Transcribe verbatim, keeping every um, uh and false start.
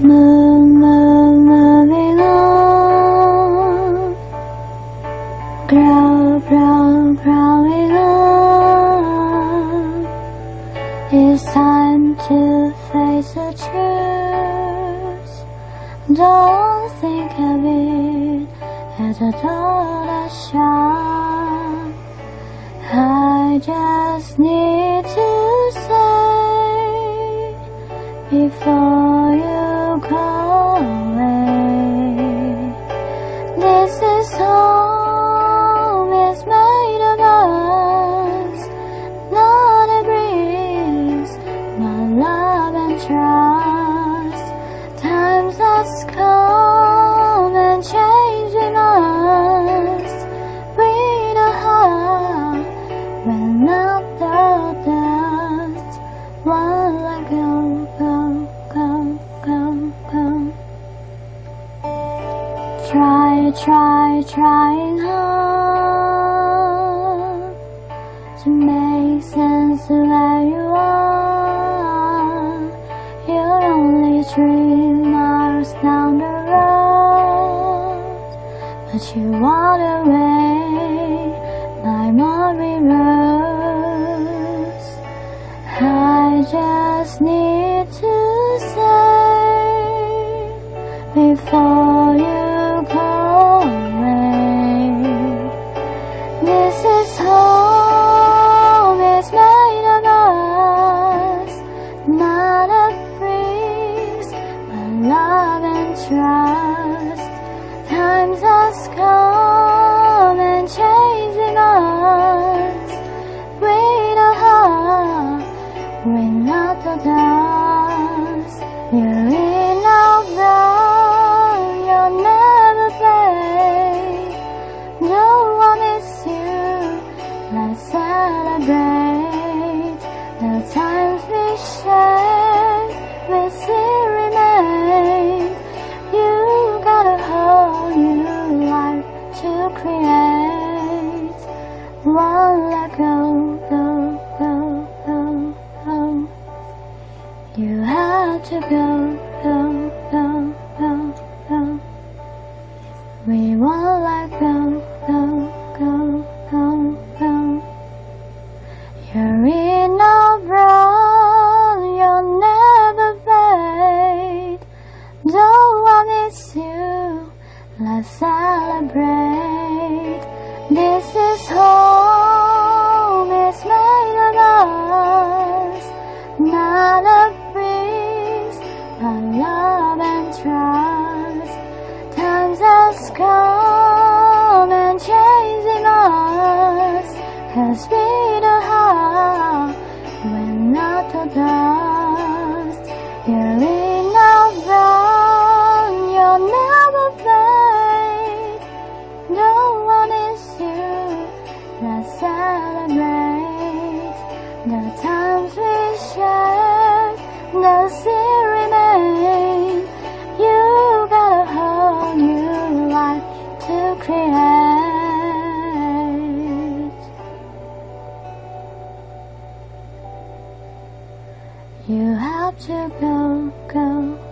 Move, move, moving on. Grow, grow, growing on. It's time to face the truth. Don't think of it as a total shock. I just need to say before you go away, this is home, it's made of us, not a breeze, but love and trust. Times has come and changing us. We know how when not the dust. One let go, go, go, go, go. Try, try, trying hard to make sense of where you are. You're only three miles down the road, but you walk away like Mollie Rose. I just need to say before you go away, this is home, it's made of us, not a breeze, but love and trust. Times has come and changing us. We know how, we're not the dust. You're in our blood, you'll never fade. No one is you, let's celebrate the times we shared, we still remain. You got a whole new life to create. One let go, go, go, go, go. You have to go, go, go, go, go. We won't let go, go, go, go, go. You're in our blood, you'll never fade. No one is you, let's celebrate. This is home, it's made of us, not a breeze, but love and trust. Times has come and changing us, 'cause we know how, we're not the dust. You're in our blood, you'll never fade. No one is you, let's celebrate the times we shared, they'll still remain. You got a whole new life to create. You have to go, go,